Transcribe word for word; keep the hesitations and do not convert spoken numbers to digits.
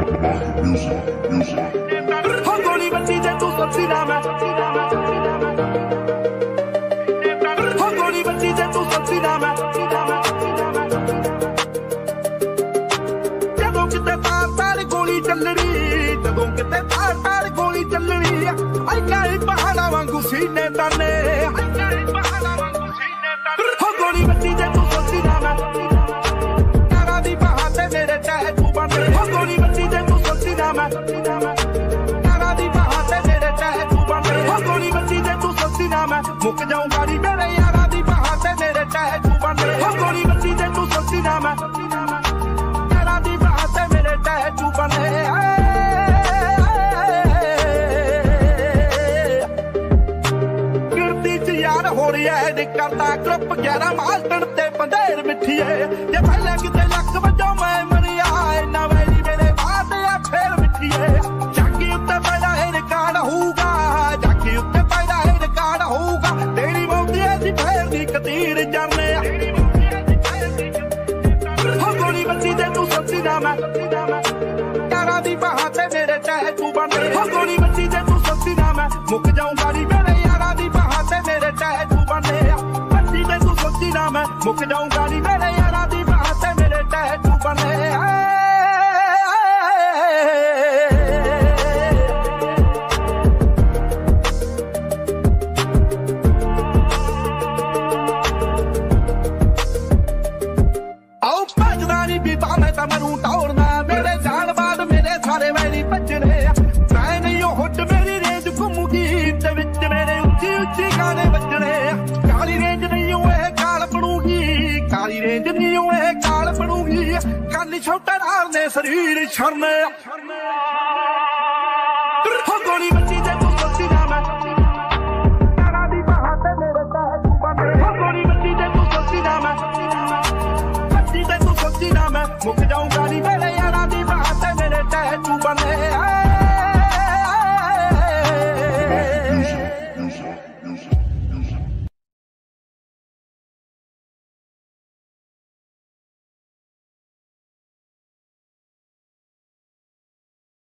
हो गोली बची जे तू सच्ची ना मैं, हो गोली बची जे तू सच्ची ना मैं, जदों किते तार तार गोली चलनी, जदों किते तार तार गोली चलनी, आई काई पहाड़ा वांगू सीने ताने, हो गोली बची जे तू सच्ची ना मैं, यारा दी बहाते मेरे टैटू बने, हो गोली बची जे तू सच्ची ना मैं, यारा दी बहाते मेरे टैटू बने, हो गोली बची जे तू सच्ची ना मैं, मुक जाऊं गाड़ी मेरे यारा दी बहाते मेरे टैटू बने, हो गोली बची जे तू सच्ची ना मैं, यारा दी बहाते मेरे टैटू बने। गिरती च यार हो रही है नी करता ग्रुप ग्यारह मास्टर ते पंदेर मिठी है, जे पहले किते लक वजो मैं मरिया ना वैली मेरे बात या फिर मिठी है, जाकी उत्ते पैदा है रिकॉर्ड होगा, जाकी उत्ते पैदा है रिकॉर्ड होगा, तेरी मौती ऐसी फेर दी कतीर जाने, हो गोली बची जे तू सच्ची ना मैं, यारा दी बहाते मेरे टैटू बने, हो गोली बची जे तू सच्ची ना मैं, मुक जाऊं गाड़ी मेरे यारा दी बहाते मेरे टैटू बने, बची जे तू सच्ची ना मैं, मुक जाऊं गाड़ी मेरे यारा दी बहाते मेरे टैटू बने। आओ भजदा नी बीबा मैं तां मरूं दौड़ना, मेरे जान बाद मेरे सारे वैली भजने, मैं नहीं हुट मेरी रेंज घुमूगी, ते विच मेरे उच्ची उच्ची गाने बजने, काली रेंज नहीं हुए काल बनूगी, काली रेंज नहीं हुए काल बनूगी, काली छोटा नार ने शरीर छड़ने, हो गोली बची जे तू सच्ची ना मैं, यारा दी बहाते मेरे टैटू बने, हो गोली बची जे तू सच्ची ना मैं, बची जे तू सच्ची ना मैं, मुक जाऊं गाड़ी मेरे यारा दी बहाते मेरे टैटू बने।